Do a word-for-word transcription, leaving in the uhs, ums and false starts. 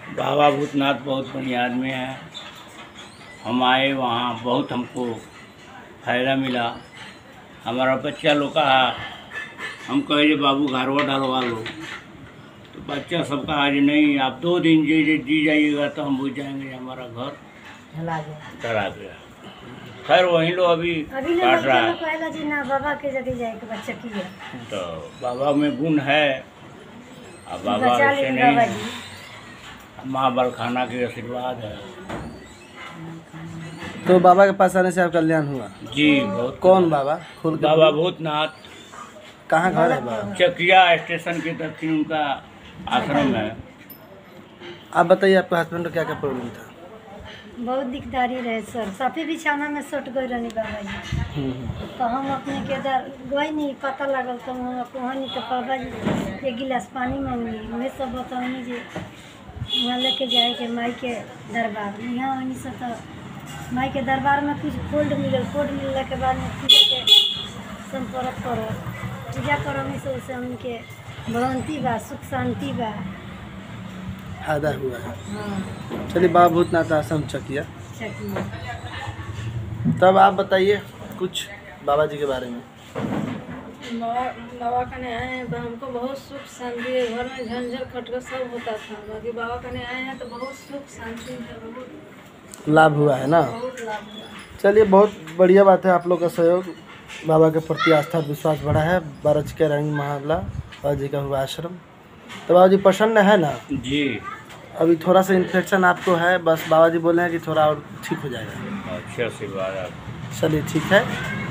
बाबा भूतनाथ बहुत बढ़िया आदमी है। हम आए वहाँ, बहुत हमको फायदा मिला। हमारा बच्चा लोग का हम कहे बाबू घरवा डलवा लो, तो बच्चा सबका आज नहीं, आप दो दिन जी जी जाइएगा तो हम बुझ जाएंगे हमारा घर डरा गया। खैर वहीं लो अभी काट रहा है जी ना बाबा के जगह जाए के बच्चा की है। तो बाबा में गुण है, अब बाबा ऐसे नहीं, माँ बलखाना के आशीर्वाद है। तो बाबा के पास आने से आप कल्याण हुआ? जी बहुत। कौन बाबा? खुद बाबा भूतनाथ। कहाँ घर है बाबा? चकिया स्टेशन के दक्षिण उनका आश्रम है। आप बताइए, आपके हस्बैंड को क्या क्या प्रॉब्लम था? बहुत दिकदारी रहे सर, साफी बिछाना में सट गई रहनी बाबा जी। तो हम अपने के गई नहीं, पता लगल तो हम कहनी तो बाबा जी एक गिलास पानी मांगनी, मैं सब बताऊनी जी वहाँ लेके जाए के माई के दरबार। यहाँ वहीं से तो माई के दरबार में कुछ फोल्ड मिलल, फोल्ड मिलने के बाद में पूजा के संपर्क करो, पूजा करो से उसे उनके भगवंती बा, सुख शांति बा, फायदा हुआ है। हाँ। चलिए, बाबा भूतनाथ आश्रम चकिया। चकिया। तब आप बताइए कुछ बाबा जी के बारे में। बाबा बाबा कने आए हैं तो हमको बहुत सुख शांति है। घर में झंझट खटका सब होता था, बाकी बाबा कने आए हैं तो बहुत सुख शांति है, बहुत लाभ हुआ है ना? बहुत लाभ हुआ। चलिए, बहुत बढ़िया बात है। आप लोग का सहयोग, बाबा के प्रति आस्था विश्वास बढ़ा है। बारच के रंग महला बाबा जी का हुआ आश्रम। तो बाबा जी प्रसन्न है ना? जी। अभी थोड़ा सा इन्फेक्शन आपको है, बस बाबा जी बोले हैं कि थोड़ा और ठीक हो जाएगा। अच्छा सी बात है। चलिए ठीक है।